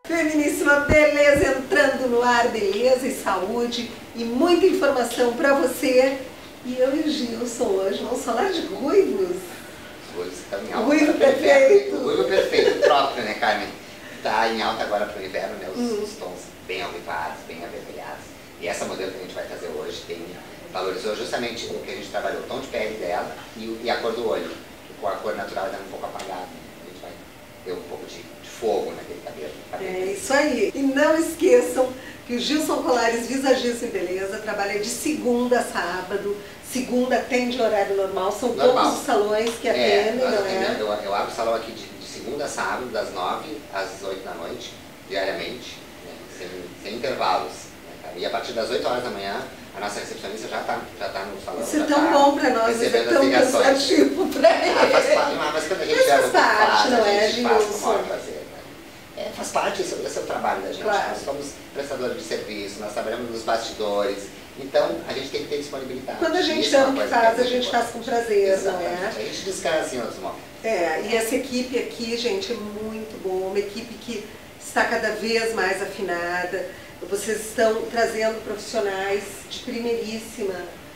Feminíssima Beleza entrando no ar, beleza e saúde e muita informação para você. E eu e o Gilson hoje vamos falar de ruivos. Ruivos que tá em alta. Ruivo perfeito. O ruivo perfeito próprio, né, Carmen? Tá em alta agora pro inverno, né? Os tons bem alvivados, bem avermelhados. E essa modelo que a gente vai fazer hoje valorizou justamente o que a gente trabalhou, o tom de pele dela e a cor do olho. Com a cor natural ainda um pouco apagada. A gente vai ter um pouco de fogo naquele cabelo. É isso aí. E não esqueçam que o Gilson Colares Visagista em Beleza trabalha de segunda a sábado. Segunda atende horário normal, são poucos os salões que atendem, não é? Eu abro o salão aqui de segunda a sábado, das 9 às 8 da noite, diariamente, né, sem intervalos. Né, e a partir das 8 horas da manhã, a nossa recepcionista já tá no salão. Isso é tão bom para nós, isso é tão cansativo para ele. Mas quando a gente faz parte, não é, Gilson? Faz com o maior prazer. Faz parte, esse é o trabalho da gente. Claro. Nós somos prestadores de serviço, nós trabalhamos nos bastidores, então a gente tem que ter disponibilidade. Quando a gente ama o que faz, a gente faz com prazer, exatamente, não é? A gente descansa em outros momentos. E essa equipe aqui, gente, é muito boa, uma equipe que está cada vez mais afinada. Vocês estão trazendo profissionais de primeiríssima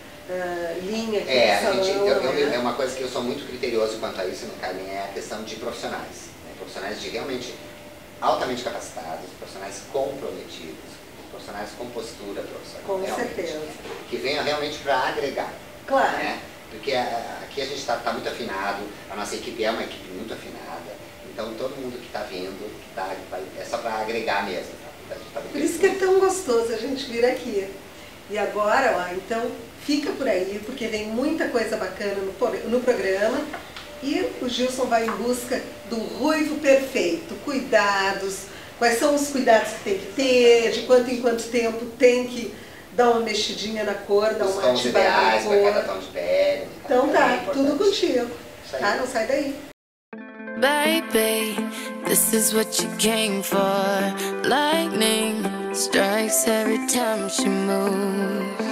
linha aqui no salão. É uma coisa que eu sou muito criterioso quanto a isso, Carmen, é a questão de profissionais. Né? Profissionais de realmente altamente capacitados, profissionais comprometidos, profissionais com postura profissional. Com certeza. Que venham realmente para agregar. Claro. Né? Porque aqui a gente está muito afinado, a nossa equipe é uma equipe muito afinada, então todo mundo que está vindo é só para agregar mesmo. Por isso que é tão gostoso a gente vir aqui. E agora, ó, então fica por aí, porque vem muita coisa bacana no programa. E o Gilson vai em busca do ruivo perfeito. Cuidados, quais são os cuidados que tem que ter, de quanto em quanto tempo tem que dar uma mexidinha na cor, dar uma ativada na cor. Para cada tom de pele. Então tá, tudo contigo. Tá? Não sai daí. Baby, this is what you came for. Lightning strikes every time she moves,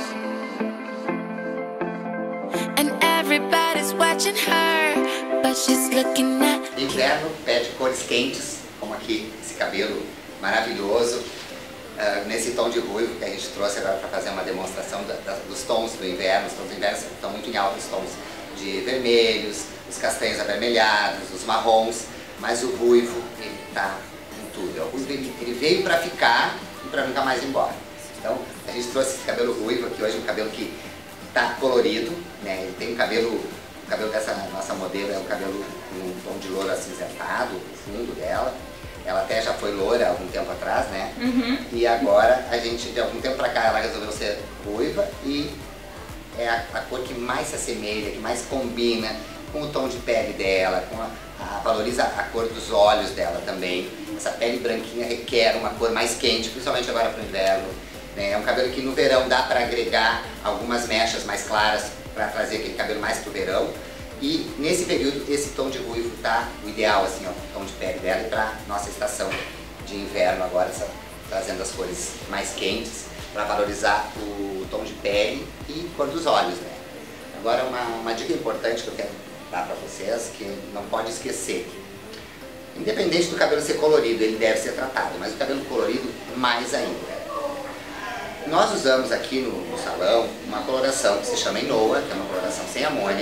and everybody's watching her, but she's looking at you. Inverno pede cores quentes, como aqui, esse cabelo maravilhoso, nesse tom de ruivo que a gente trouxe agora para fazer uma demonstração dos tons do inverno. Os tons do inverno estão muito em alta, os tons de vermelhos, os castanhos avermelhados, os marrons, mas o ruivo, ele tá em tudo. O ruivo, ele veio para ficar e para nunca mais ir embora. Então, a gente trouxe esse cabelo ruivo aqui hoje, um cabelo que tá colorido, né? Ele tem o cabelo dessa nossa modelo é um cabelo com um tom de louro acinzentado, o fundo dela. Ela até já foi loura há algum tempo atrás, né? E agora, a gente, de algum tempo pra cá, ela resolveu ser ruiva e é a cor que mais se assemelha, que mais combina com o tom de pele dela, valoriza a cor dos olhos dela também. Essa pele branquinha requer uma cor mais quente, principalmente agora para o inverno. Né? É um cabelo que no verão dá para agregar algumas mechas mais claras para trazer aquele cabelo mais pro verão. E nesse período esse tom de ruivo tá o ideal, assim, ó, o tom de pele dela e para nossa estação de inverno agora, trazendo as cores mais quentes para valorizar o tom de pele e cor dos olhos, né? Agora uma dica importante que eu quero dar para vocês, que não pode esquecer. Independente do cabelo ser colorido, ele deve ser tratado, mas o cabelo colorido mais ainda. Nós usamos aqui no salão uma coloração que se chama Enoa, que é uma coloração sem amônia,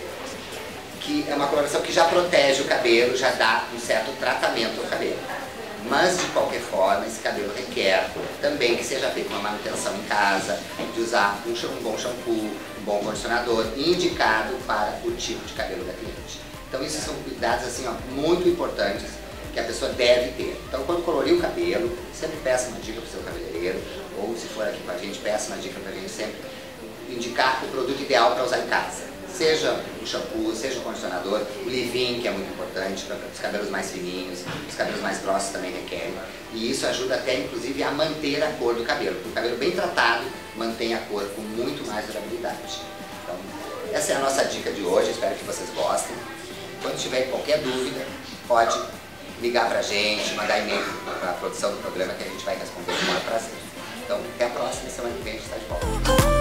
que é uma coloração que já protege o cabelo, já dá um certo tratamento ao cabelo. Mas, de qualquer forma, esse cabelo requer também que seja feita uma manutenção em casa, de usar um bom shampoo, um bom condicionador, indicado para o tipo de cabelo da cliente. Então, esses são cuidados assim, ó, muito importantes que a pessoa deve ter. Então, quando colorir o cabelo, sempre peça uma dica para o seu cabeleireiro, ou se for aqui com a gente, peça uma dica para a gente sempre indicar o produto ideal para usar em casa. Seja o shampoo, seja o condicionador, o leave-in, que é muito importante para os cabelos mais fininhos, os cabelos mais grossos também requerem. E isso ajuda até, inclusive, a manter a cor do cabelo. Porque o cabelo bem tratado mantém a cor com muito mais durabilidade. Então, essa é a nossa dica de hoje, espero que vocês gostem. Quando tiver qualquer dúvida, pode ligar pra gente, mandar e-mail para a produção do programa que a gente vai responder com o maior prazer. Então, até a próxima, semana que vem a gente está de volta.